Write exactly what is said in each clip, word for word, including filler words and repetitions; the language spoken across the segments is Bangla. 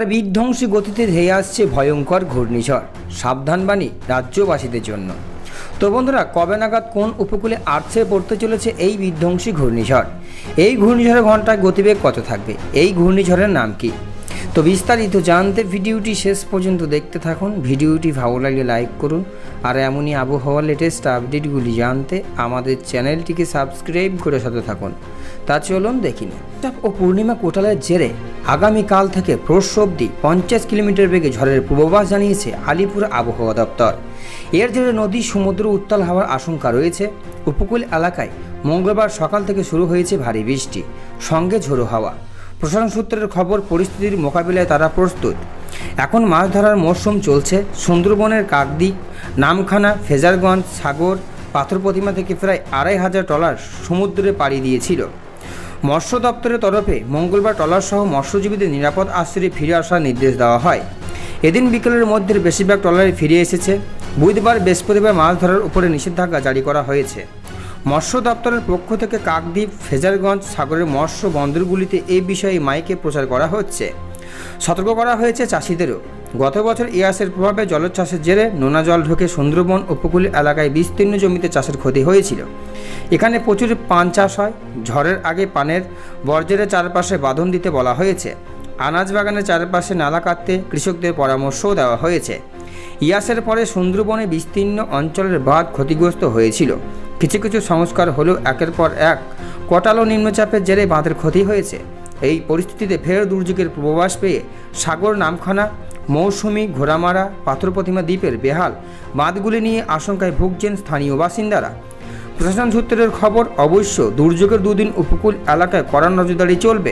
বিধ্বংসী গতিতে ধেয়ে আসছে ভয়ঙ্কর ঘূর্ণিঝড়, সাবধানবাণী রাজ্যবাসীদের জন্য। তো বন্ধুরা, কবে নাগাদ কোন উপকূলে আছড়ে পড়তে চলেছে এই বিধ্বংসী ঘূর্ণিঝড়? এই ঘূর্ণিঝড়ের ঘন্টায় গতিবেগ কত থাকবে? এই ঘূর্ণিঝড়ের নাম কি? তো বিস্তারিত জানতে ভিডিওটি শেষ পর্যন্ত দেখতে থাকুন। ভিডিওটি ভালো লাগলে লাইক করুন, আর এমনই আবহাওয়ার লেটেস্ট আপডেটগুলি জানতে আমাদের চ্যানেলটিকে সাবস্ক্রাইব করে সাথে থাকুন। তা চলুন দেখিনি। ও পূর্ণিমা কোটালের জেরে আগামীকাল থেকে পরশু অবধি পঞ্চাশ কিলোমিটার বেগে ঝড়ের পূর্বাভাস জানিয়েছে আলিপুর আবহাওয়া দপ্তর। এর জেরে নদী সমুদ্র উত্তাল হওয়ার আশঙ্কা রয়েছে। উপকূল এলাকায় মঙ্গলবার সকাল থেকে শুরু হয়েছে ভারী বৃষ্টি, সঙ্গে ঝোড়ো হাওয়া। প্রশাসন সূত্রের খবর, পরিস্থিতির মোকাবিলায় তারা প্রস্তুত। এখন মাছ ধরার মরশুম চলছে। সুন্দরবনের কাকদ্বীপ, নামখানা, ফেজারগঞ্জ, সাগর, পাথর প্রতিমা থেকে প্রায় আড়াই হাজার ট্রলার সমুদ্রে পাড়ি দিয়েছিল। মৎস্য দপ্তরের তরফে মঙ্গলবার ট্রলারসহ মৎস্যজীবীদের নিরাপদ আশ্রয়ে ফিরে আসার নির্দেশ দেওয়া হয়। এদিন বিকেলের মধ্যে বেশিরভাগ ট্রলারে ফিরে এসেছে। বুধবার বৃহস্পতিবার মাছ ধরার উপরে নিষেধাজ্ঞা জারি করা হয়েছে। মৎস্য দপ্তরের পক্ষ থেকে কাকদ্বীপ, ফেজারগঞ্জ, সাগরের মৎস্য বন্দরগুলিতে এই বিষয়ে মাইকে প্রচার করা হচ্ছে। সতর্ক করা হয়েছে চাষিদেরও। গত বছর ইয়াসের প্রভাবে জলোচ্ছ্বাসের জেরে নোনা জল ঢুকে সুন্দরবন উপকূল এলাকায় বিস্তীর্ণ জমিতে চাষের ক্ষতি হয়েছিল। এখানে প্রচুর পান চাষ হয়। ঝড়ের আগে পানের বর্জ্যের চারপাশে বাঁধন দিতে বলা হয়েছে। আনাজ বাগানের চারপাশে নালা কাটতে কৃষকদের পরামর্শও দেওয়া হয়েছে। ইয়াসের পরে সুন্দরবনে বিস্তীর্ণ অঞ্চলের বাঁধ ক্ষতিগ্রস্ত হয়েছিল। কিছু কিছু সংস্কার হলেও একের পর এক কটালো নিম্নচাপের জেরে বাঁধের ক্ষতি হয়েছে। এই পরিস্থিতিতে ফের দুর্যোগের পূর্বাভাস পেয়ে সাগর, নামখানা, মৌসুমী, ঘোড়ামারা, পাথর প্রতিমা দ্বীপের বেহাল বাঁধগুলি নিয়ে আশঙ্কায় ভুগছেন স্থানীয় বাসিন্দারা। প্রশাসন সূত্রের খবর, অবশ্য দুর্যোগের দুদিন উপকূল এলাকায় কড়া নজরদারি চলবে।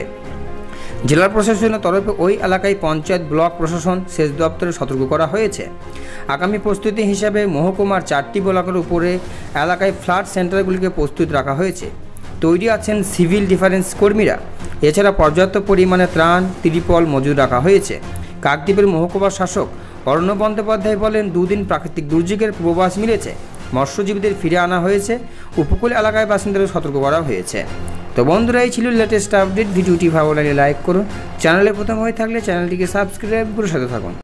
জেলা প্রশাসনের তরফে ওই এলাকায় পঞ্চায়েত, ব্লক প্রশাসন, সেচ দপ্তরে সতর্ক করা হয়েছে। আগামী প্রস্তুতি হিসাবে মহকুমার চারটি ব্লকের উপরে এলাকায় ফ্লাড সেন্টারগুলিকে প্রস্তুত রাখা হয়েছে। তৈরি আছেন সিভিল ডিফেন্স কর্মীরা। এছাড়া পর্যাপ্ত পরিমাণে ত্রাণ, ত্রিপল মজুদ রাখা হয়েছে। কাকদ্বীপের মহকুমা শাসক অর্ণব বন্দ্যোপাধ্যায় বলেন, দুদিন প্রাকৃতিক দুর্যোগের পূর্বাভাস মিলেছে। মৎস্যজীবীদের ফিরে আনা হয়েছে। উপকূল এলাকায় বাসিন্দাদের সতর্ক করা হয়েছে। তো বন্ধুরা, এই ছিল লেটেস্ট আপডেট। ভিডিওটি ভালো লাগলে লাইক করুন। চ্যানেলে প্রথম হয়ে থাকলে চ্যানেলটিকে সাবস্ক্রাইব করে সাথে থাকুন।